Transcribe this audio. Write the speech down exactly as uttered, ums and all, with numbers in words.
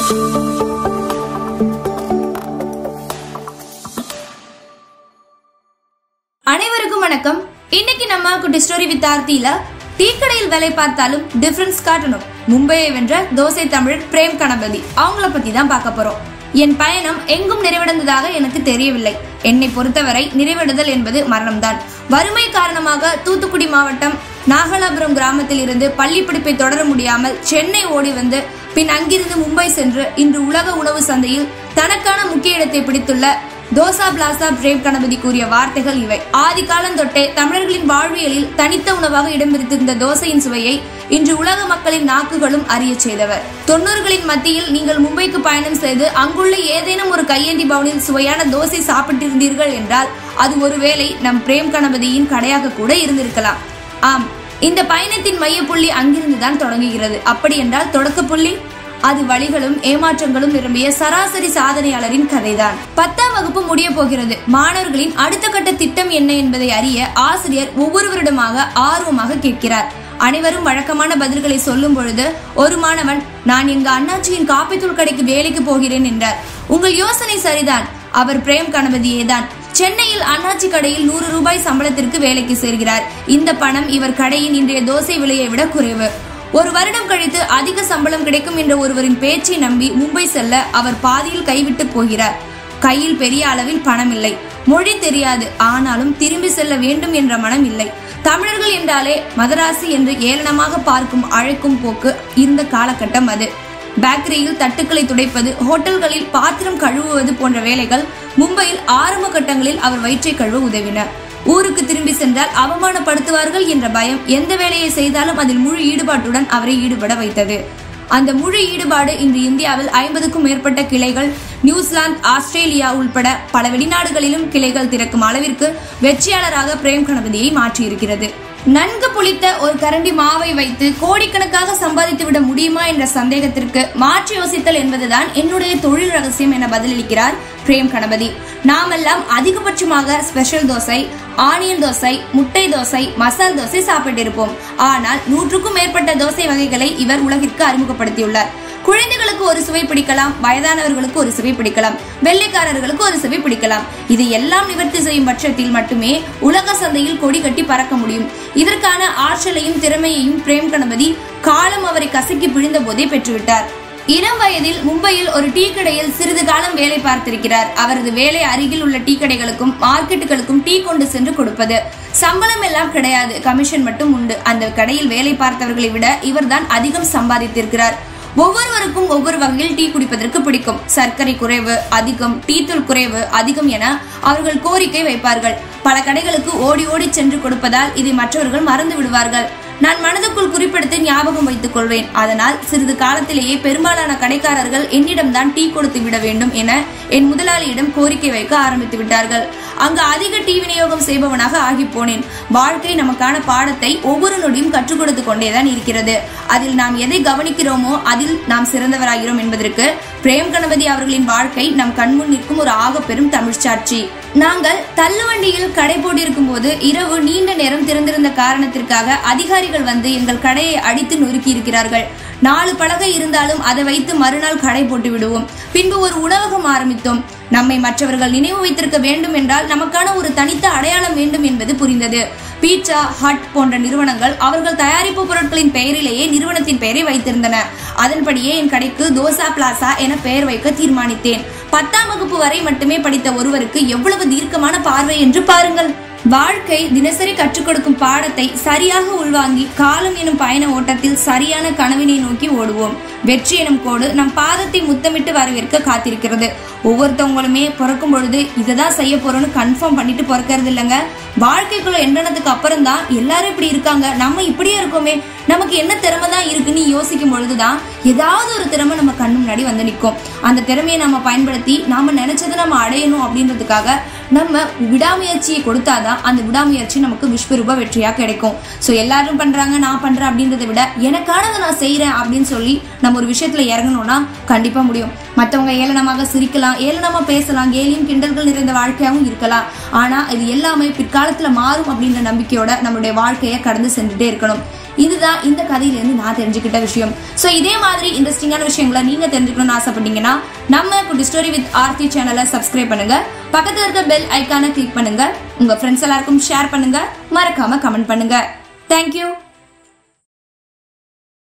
அனைவருக்கும் வணக்கம். இன்னைக்கு நம்ம குட்டி ஸ்டோரி வித் ஆர்த்தியில டீ கடையில் வேலை பார்த்தாலும் டிஃபரன்ஸ் காட்டணும். மும்பையை வென்ற தோசை தமிழர் பிரேம் கணபதி அவங்கள பத்தி தான் பார்க்க போறோம். என் பயணம் எங்கும் நிறைவடைந்ததாக எனக்கு தெரியவில்லை. என்னை பொறுத்தவரை நிறைவடைதல் என்பது மரணம்தான். வறுமை காரணமாக தூத்துக்குடி மாவட்டம் நாகலாபுரம் கிராமத்தில் இருந்து பள்ளி படிப்பை தொடர முடியாமல் சென்னை ஓடி வந்து பின் அங்கிருந்து மும்பை சென்று இன்று உலக உணவு சந்தையில் தனக்கான முக்கிய இடத்தை பிடித்துள்ள தோசா பிளாசா பிரேம் கணபதி கூறிய வார்த்தைகள் இவை. ஆதி காலம் தொட்டே தமிழர்களின் வாழ்வியலில் தனித்த உணவாக இடம்பிடித்திருந்த தோசையின் சுவையை இன்று உலக மக்களின் நாக்குகளும் அறிய செய்தவர். தொண்ணூறுகளின் மத்தியில் நீங்கள் மும்பைக்கு பயணம் செய்து அங்குள்ள ஏதேனும் ஒரு கையேந்தி பவனில் சுவையான தோசை சாப்பிட்டிருந்தீர்கள் என்றால் அது ஒருவேளை நம் பிரேம் கணபதியின் கடையாக கூட இருந்திருக்கலாம். ஆம், இந்த பயணத்தின் மையப்புள்ளி அங்கிருந்துதான் தொடங்குகிறது. அப்படி என்றால் தொடக்க புள்ளி அது வழிகளும் ஏமாற்றங்களும் நிரம்பிய சராசரி சாதனையாளரின் கதைதான். பத்தாம் வகுப்பு முடிய போகிறது. மாணவர்களின் அடுத்த கட்ட திட்டம் என்ன என்பதை அறிய ஆசிரியர் ஒவ்வொருவரிடமாக ஆர்வமாக கேட்கிறார். அனைவரும் வழக்கமான பதில்களை சொல்லும் பொழுது ஒரு மாணவன், நான் எங்க அண்ணாச்சியின் காப்பித்தூள் கடைக்கு வேலைக்கு போகிறேன் என்றார். உங்கள் யோசனை சரிதான். அவர் பிரேம் கணபதியே தான். சென்னையில் அண்ணாச்சி கடையில் நூறு ரூபாய் சம்பளத்திற்கு வேலைக்கு சேர்கிறார். இந்த பணம் இவர் கடையின் இன்றைய தோசை விலையை விட குறைவு. ஒரு வருடம் கழித்து அதிக சம்பளம் கிடைக்கும் என்ற ஒருவரின் பேச்சை நம்பி மும்பை செல்ல அவர் பாதியில் கைவிட்டு போகிறார். கையில் பெரிய அளவில் பணம் இல்லை, மொழி தெரியாது. ஆனாலும் திரும்பி செல்ல வேண்டும் என்ற மனம் இல்லை. தமிழர்கள் என்றாலே மதராசி என்று ஏளனமாக பார்க்கும் அழைக்கும் போக்கு இருந்த காலகட்டம் அது. பேக்கரியில் தட்டுக்களை துடைப்பது, ஹோட்டல்களில் பாத்திரம் கழுவுவது போன்ற வேலைகள் மும்பையில் ஆரம்ப கட்டங்களில் அவர் வயிற்றை கழுவ உதவின. ஊருக்கு திரும்பி சென்றால் அவமானப்படுத்துவார்கள் என்ற பயம் எந்த வேலையை செய்தாலும் அதில் முழு ஈடுபாட்டுடன் அவரை ஈடுபட வைத்தது. அந்த முழு ஈடுபாடு இன்று இந்தியாவில் ஐம்பதுக்கும் மேற்பட்ட கிளைகள், நியூசிலாந்து, ஆஸ்திரேலியா உள்பட பல வெளிநாடுகளிலும் கிளைகள் திறக்கும் அளவிற்கு வெற்றியாளராக பிரேம் கணபதியை மாற்றியிருக்கிறது. நன்கு புளித்த ஒரு கரண்டி மாவை வைத்து கோடிக்கணக்காக சம்பாதித்து விட முடியுமா என்ற சந்தேகத்திற்கு மாற்றி யோசித்தல் என்பதுதான் என்னுடைய தொழில் ரகசியம் என பதிலளிக்கிறார் பிரேம் கணபதி. நாமெல்லாம் அதிகபட்சமாக ஸ்பெஷல் தோசை, ஆனியன் தோசை, முட்டை தோசை, மசால் தோசை சாப்பிட்டிருப்போம். ஆனால் நூற்றுக்கும் மேற்பட்ட தோசை வகைகளை இவர் உலகிற்கு அறிமுகப்படுத்தியுள்ளார். குழந்தைகளுக்கு ஒரு சுவை பிடிக்கலாம், வயதானவர்களுக்கு ஒரு சுவை பிடிக்கலாம், வெள்ளைக்காரர்களுக்கு ஒரு சுவை பிடிக்கலாம். இது எல்லாம் நிவர்த்தி செய்யும் பட்சத்தில் மட்டுமே உலக சந்தையில் கொடி கட்டி பறக்க முடியும். இதற்கான ஆற்றலையும் திறமையையும் பிரேம் கணபதி காலம் அவரை கசக்கி பிழிந்த போதே பெற்றுவிட்டார். இளம் வயதில் மும்பையில் ஒரு டீ கடையில் சிறிது காலம் வேலை பார்த்திருக்கிறார். அவரது வேலை அருகில் உள்ள டீ கடைகளுக்கும் மார்க்கெட்டுகளுக்கும் டீ கொண்டு சென்று கொடுப்பது. சம்பளம் எல்லாம் கிடையாது, கமிஷன் மட்டும் உண்டு. அந்த கடையில் வேலை பார்த்தவர்களை விட இவர்தான் அதிகம் சம்பாதித்திருக்கிறார். ஒவ்வொருவருக்கும் ஒவ்வொரு வகையில் டீ குடிப்பதற்கு பிடிக்கும். சர்க்கரை குறைவு அதிகம், டீ தூள் குறைவு அதிகம் என அவர்கள் கோரிக்கை வைப்பார்கள். பல கடைகளுக்கு ஓடி ஓடி சென்று கொடுப்பதால் இதை மற்றவர்கள் மறந்து விடுவார்கள். நான் மனதுக்குள் குறிப்பிடுத்து ஞாபகம் வைத்துக் கொள்வேன். அதனால் சிறிது காலத்திலேயே பெரும்பாலான கடைக்காரர்கள் என்னிடம்தான் டீ கொடுத்து விட வேண்டும் என என் முதலாளியிடம் கோரிக்கை வைக்க ஆரம்பித்து விட்டார்கள். அங்கு அதிக டீ விநியோகம் செய்பவனாக ஆகி போனேன். வாழ்க்கை நமக்கான பாடத்தை ஒவ்வொரு நொடியும் கற்றுக் கொடுத்து கொண்டேதான் இருக்கிறது. அதில் நாம் எதை கவனிக்கிறோமோ அதில் நாம் சிறந்தவராகிறோம் என்பதற்கு பிரேம் கணபதி அவர்களின் வாழ்க்கை நம் கண்முன் நிற்கும் ஒரு ஆக பெரும் தமிழ்ச்சாட்சி. நாங்கள் தள்ளுவண்டியில் கடை போட்டிருக்கும் போது இரவு நீண்ட நேரம் திறந்திருந்த காரணத்திற்காக அதிகாரிகள் வந்து எங்கள் கடையை அடித்து நொறுக்கி இருக்கிறார்கள். நாலு பலகை இருந்தாலும் அதை வைத்து மறுநாள் கடை போட்டு விடுவோம். பின்பு ஒரு உணவகம் ஆரம்பித்தோம். நம்மை மற்றவர்கள் நினைவு வைத்திருக்க வேண்டும் என்றால் நமக்கான ஒரு தனித்த அடையாளம் வேண்டும் என்பது புரிந்தது. பீட்சா ஹட் போன்ற நிறுவனங்கள் அவர்கள் தயாரிப்பு பொருட்களின் பெயரிலேயே நிறுவனத்தின் பெயரை வைத்திருந்தன. அதன்படியே என் கடைக்கு தோசா பிளாசா என பெயர் வைக்க தீர்மானித்தேன். பத்தாம் வகுப்பு வரை மட்டுமே படித்த ஒருவருக்கு எவ்வளவு தீர்க்கமான பார்வை என்று பாருங்கள். வாழ்க்கை தினசரி கற்றுக் கொடுக்கும் பாடத்தை சரியாக உள்வாங்கி காலம் எனும் பயண ஓட்டத்தில் சரியான கனவினை நோக்கி ஓடுவோம். வெற்றி எனும் கோடு நம் பாதத்தை முத்தமிட்டு வரவேற்க காத்திருக்கிறது. ஒவ்வொருத்தவங்களுமே பிறக்கும் பொழுது இதைதான் செய்ய போறோம்னு கன்ஃபார்ம் பண்ணிட்டு பிறக்கிறது இல்லைங்க. வாழ்க்கைக்குள்ள எண்ணனதுக்கு அப்புறம் தான் எல்லாரும் இப்படி இருக்காங்க, நம்ம இப்படியே இருக்கோமே, நமக்கு என்ன திறமை தான் இருக்குன்னு யோசிக்கும் பொழுதுதான் ஏதாவது ஒரு திறமை நம்ம கண்ணு முன்னாடி வந்து நிற்கும். அந்த திறமையை நம்ம பயன்படுத்தி நாம நினைச்சதை நம்ம அடையணும் அப்படின்றதுக்காக நம்ம விடாமுயற்சியை கொடுத்தாதான் அந்த விடாமுயற்சி நமக்கு விஸ்வரூப வெற்றியா கிடைக்கும். ஸோ எல்லாரும் பண்றாங்க நான் பண்றேன் அப்படின்றத விட எனக்கானதை நான் செய்யறேன் அப்படின்னு சொல்லி நம்ம ஒரு விஷயத்துல இறங்கணும்னா கண்டிப்பா முடியும். மற்றவங்க ஏளனமாக சிரிக்கலாம், ஏளனமா பேசலாம், கேலியும் கிண்டல்கள் நிறைந்த வாழ்க்கையாகவும் இருக்கலாம். ஆனா இது எல்லாமே பிற்காலத்துல மாறும் அப்படின்ற நம்பிக்கையோட நம்மளுடைய வாழ்க்கையை கடந்து சென்றுட்டே இருக்கணும். இதுதான் இந்த கதையிலேருந்து நான் தெரிஞ்சுக்கிட்ட விஷயம். ஸோ இதே மாதிரி இன்ட்ரெஸ்டிங்கான விஷயங்களை நீங்க தெரிஞ்சுக்கணும்னு ஆசைப்பட்டீங்கன்னா நம்ம குட்டி ஸ்டோரி வித் ஆர்த்தி சேனலை சப்ஸ்கிரைப் பண்ணுங்க, பக்கத்துல இருக்க பெல் ஐக்கானை கிளிக் பண்ணுங்க, உங்க ஃப்ரெண்ட்ஸ் எல்லாருக்கும் ஷேர் பண்ணுங்க, மறக்காம கமெண்ட் பண்ணுங்க. தேங்க்யூ.